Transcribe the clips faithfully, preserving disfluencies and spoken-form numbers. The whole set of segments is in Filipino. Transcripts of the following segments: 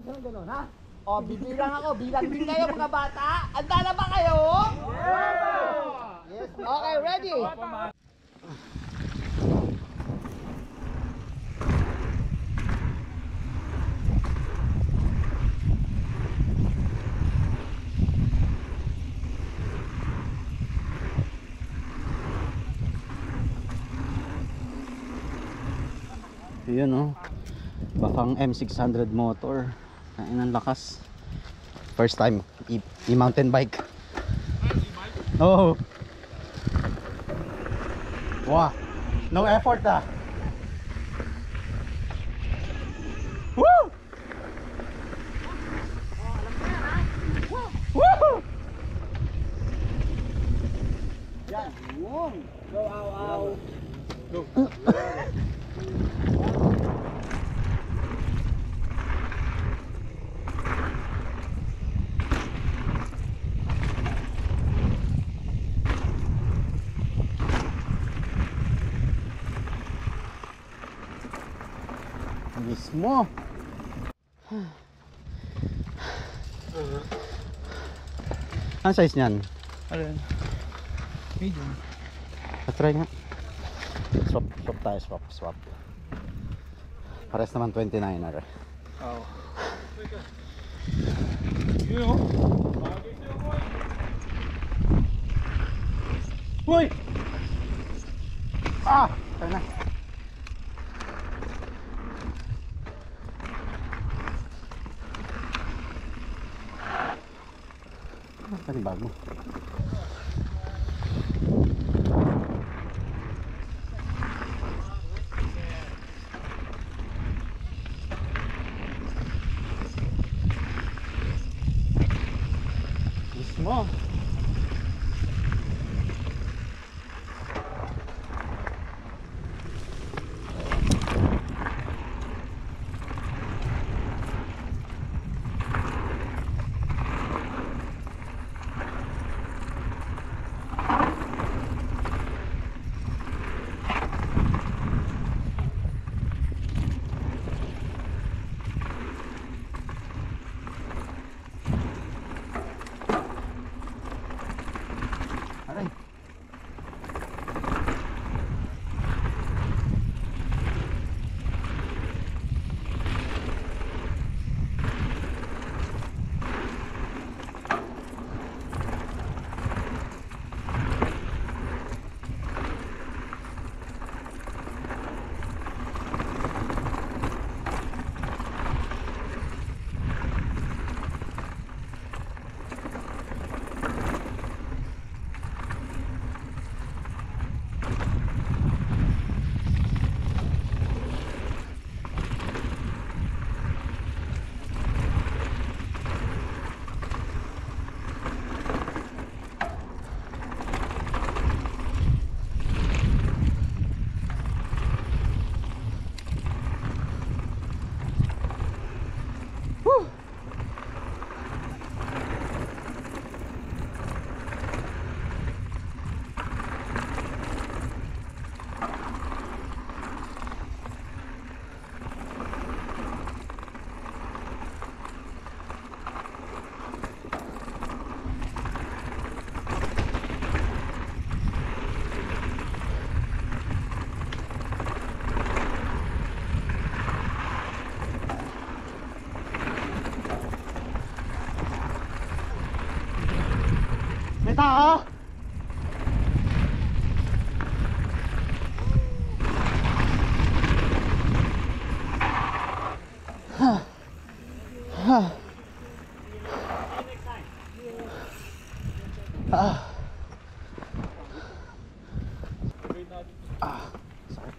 Ganun, ha? O, bibilang ako. Bilang din kayo, mga bata. Handa na ba kayo? Yes! Okay, ready? Yun oh, bakang M six hundred motor. Kain ang lakas. First time i-mountain bike. Oh. Wow. No effort ah. Woo! Woo! Yan. Boom. Go, ow, ow. Go. Mismo. Ano size niyan? Alin? Medium. Try nga. Swap, swap tayo, swap, swap. Pares naman twenty-nine are. Oo. Yun o. Uy! Ah! Tayo na. Ano yung bag mo? Mismo. Aray. May tao! Ha. Ha. Ah. Ah. Sakit.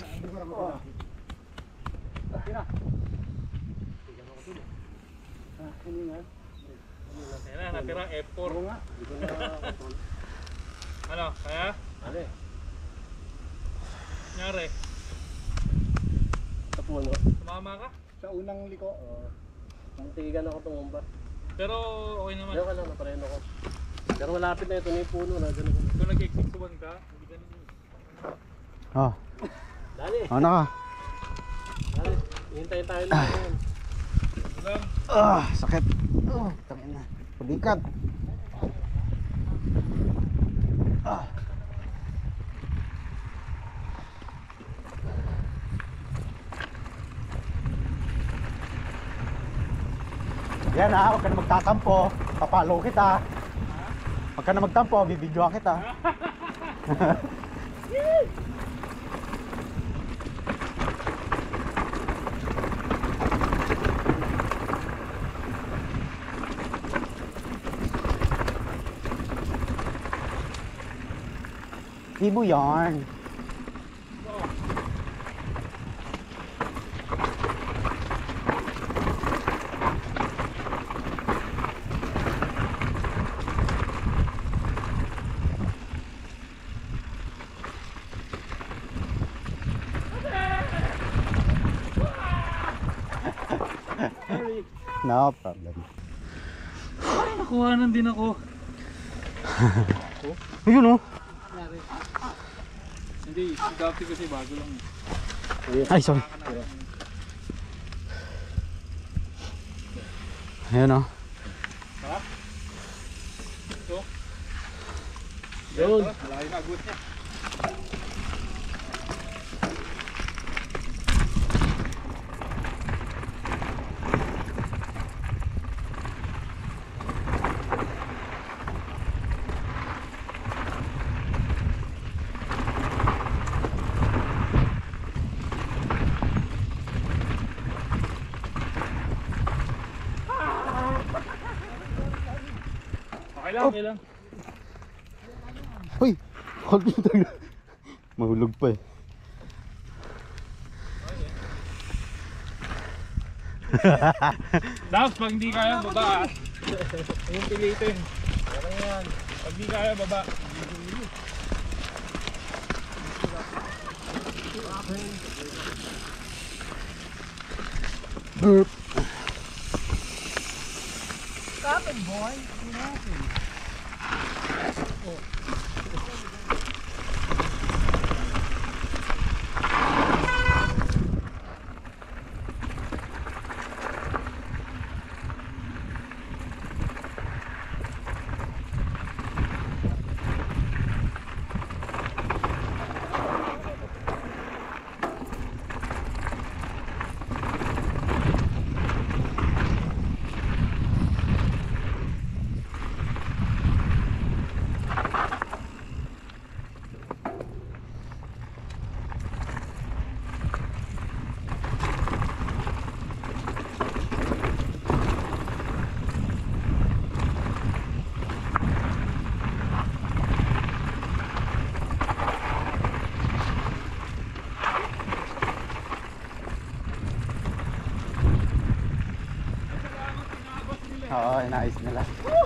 Ayan na, natira F four. Ano, kaya? Ali. Nangyari? Tapuno. Tumama ka? Sa unang liko, uh, muntikan ako tumumba. Pero okay naman. Diyan ka lang, napareno ko. Pero malapit na ito na yung puno na gano'n. Kung nag-X six one ka, hindi ka naman. Oh. Dali. Ano ka? Dali. Hintayin tayo lang. Lang. Ah, sakit. Oh, tangin na. Pabikat. Ah. Yan ha, huwag ka na magtatampo. Papalo kita. Huwag ka na magtampo, bibidyoan kita. Ibo yarn. No problem. Ay, nakuhanan din ako. Ayun oh. Hindi, si Gapi kasi bago lang. Ay, sorry. Ayun oh. Ha? Ito? Yun. Malaki na agad niya. Okay lang, okay lang. Uy, hold mo tayo. Mahulog pa eh. Dapat pag hindi kaya, baba. Yung pilitin. Parang yan. Pag hindi kaya, baba. Burp. Stop it, boy. What happened? Oo, inayos nila.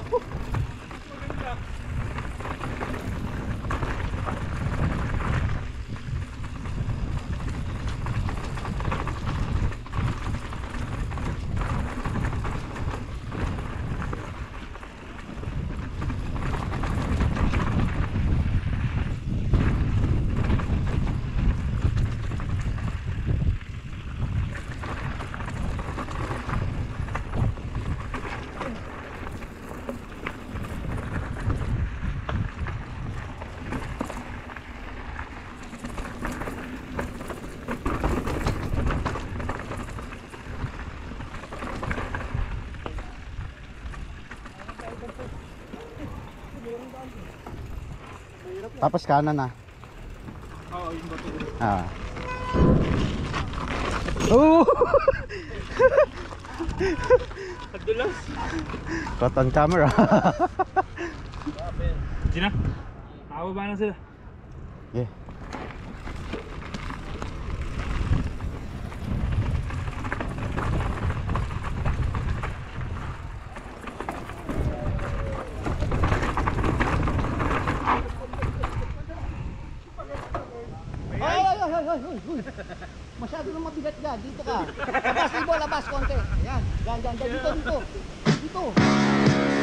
Tapos kanan na. Oo, yung bato. Ah. Oh! Kadulas. Caught on camera. Hindi na. Nakababa na sila. Yeah. Ay, ay, ay, ay, ay, ay. Masyado nang mabigat dyan. Dito ka. Labas, Ibo, labas konti. Ayan. Dyan, dyan, dyan. Dito, dito. Dito.